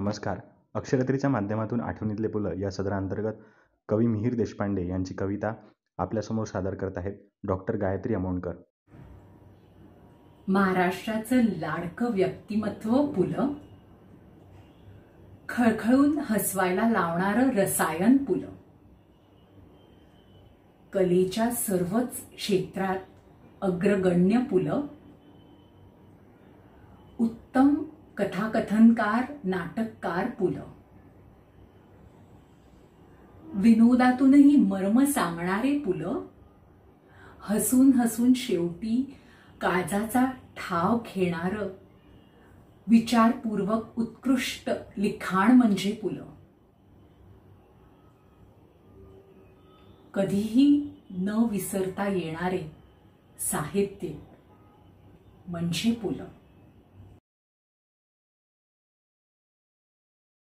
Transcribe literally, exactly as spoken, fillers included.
नमस्कार. अक्षरत्रीच्या माध्यमातून आठवणीतले पुलं या सदराअंतर्गत कवी मिहीर देशपांडे यांची कविता आपल्यासमोर सादर करत आहेत डॉक्टर गायत्री अमोणकर. महाराष्ट्राचं लाडकं व्यक्तिमत्व पुलं, खळखळून हसवायला लावणारं रसायन पुलं, कलेच्या सर्वच क्षेत्रात अग्रगण्य पुलं, उत्तम कथाकथनकार नाटककार पुलं, विनोदातूनही मर्म सांगणारे पुलं, हसून हसून शेवटी काळजाचा ठाव घेणारं विचारपूर्वक उत्कृष्ट लिखाण म्हणजे पुलं, कधीही न विसरता येणारे साहित्य म्हणजे पुलं.